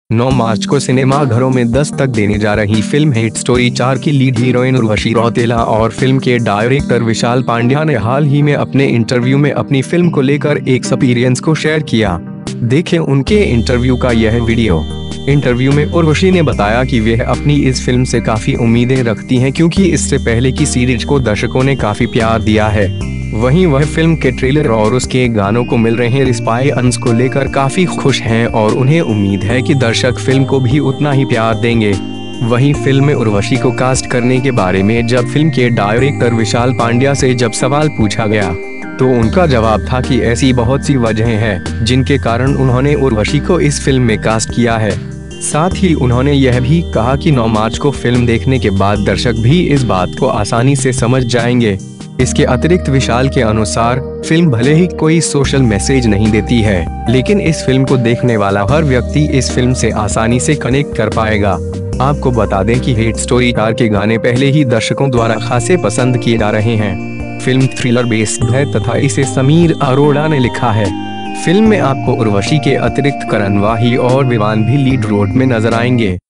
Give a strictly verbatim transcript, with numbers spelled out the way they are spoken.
नौ मार्च को सिनेमाघरों में दस्तक देने जा रही फिल्म हिट स्टोरी चार की लीड हीरोइन उर्वशी रौतेला और फिल्म के डायरेक्टर विशाल पांड्या ने हाल ही में अपने इंटरव्यू में अपनी फिल्म को लेकर एक एक्सपीरियंस को शेयर किया। देखें उनके इंटरव्यू का यह वीडियो। इंटरव्यू में उर्वशी ने बताया कि वह अपनी इस फिल्म से काफी उम्मीदें रखती हैं क्योंकि इससे पहले की सीरीज को दर्शकों ने काफी प्यार दिया है। वहीं वह फिल्म के ट्रेलर और उसके गानों को मिल रहे रिस्पॉन्स को लेकर काफी खुश हैं और उन्हें उम्मीद है कि दर्शक फिल्म को भी उतना ही प्यार देंगे। वहीं फिल्म में उर्वशी को कास्ट करने के बारे में जब फिल्म के डायरेक्टर विशाल पांड्या से जब सवाल पूछा गया तो उनका जवाब था कि ऐसी बहुत सी वजहें हैं जिनके कारण उन्होंने उर्वशी को इस फिल्म में कास्ट किया है। साथ ही उन्होंने यह भी कहा कि नौ मार्च को फिल्म देखने के बाद दर्शक भी इस बात को आसानी से समझ जाएंगे। इसके अतिरिक्त विशाल के अनुसार फिल्म भले ही कोई सोशल मैसेज नहीं देती है, लेकिन इस फिल्म को देखने वाला हर व्यक्ति इस फिल्म से आसानी से कनेक्ट कर पाएगा। आपको बता दें कि हिट स्टोरी चार के गाने पहले ही दर्शकों द्वारा खासे पसंद किए जा रहे हैं। फिल्म थ्रिलर बेस्ड है तथा इसे समीर अरोड़ा ने लिखा है। फिल्म में आपको उर्वशी के अतिरिक्त करण वाही और विवान भी लीड रोल में नजर आएंगे।